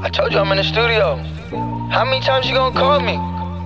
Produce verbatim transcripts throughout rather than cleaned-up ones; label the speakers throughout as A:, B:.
A: I told you I'm in the studio. How many times you gonna call me?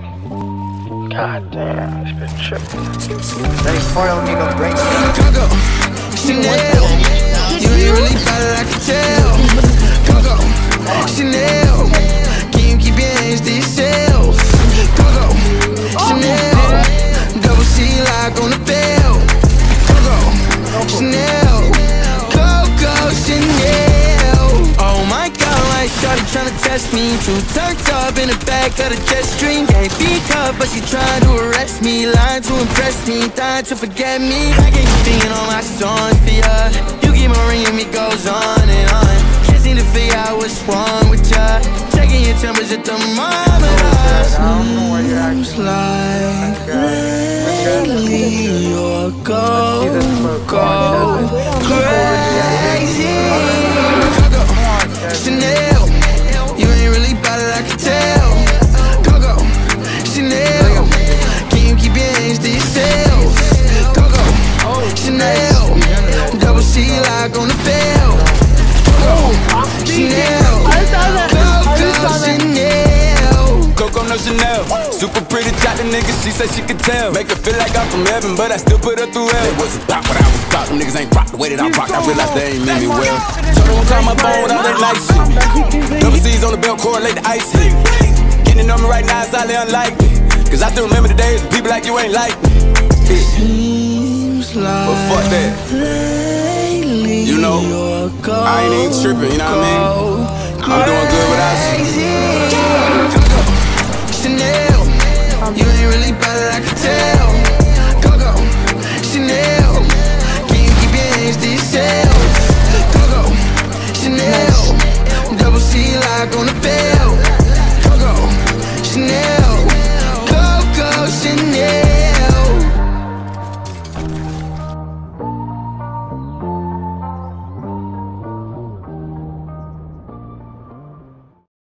A: God damn, it's been tripping.
B: thirty-four nigga break
C: Coco, Chanel, you ain't really bad it, I can tell. Coco, Chanel, can you keep your hands to yourself? Coco, Chanel, double C lock on the bell. Coco, Chanel, Coco, Chanel. Oh my God, like shawty tryna test me. Too turned up in the back of the jet stream. Can't be tough, but she trying to arrest me. Lying to impress me, dying to forget me. I get you singing all my songs for ya. You keep on ringing me, goes on and on. Can't seem to figure out what's wrong with ya. Checking your temperature thermometer. Seems like lately you're go, go crazy. Coco, Chanel, you ain't really bad it, I can tell. Coco, Chanel, can you keep your hands to yourself? Coco, Chanel, double C lock on the bell. Coco, Chanel, Coco, Chanel.
D: Coco no Chanel, super pretty, top the nigga, she said she could tell. Make her feel like I'm from heaven, but I still put her through hell. It wasn't pop, but I was pop, them niggas ain't rock the way that I rock. I realized they ain't mean me well. Told her call my phone, all that nice shit. Double C's on the belt, correlate the ice hit. Getting on me right now, it's highly unlikely. Cause I still remember the days when people like you ain't like me.
C: Seems like
D: but fuck that. You know, I ain't even tripping, you know what I mean? I'm doing good without you.
C: Coco, Chanel, you ain't really bad it, I can tell. Coco, Chanel, can you keep your hands to yourself? Coco, Chanel, double C lock on the bed.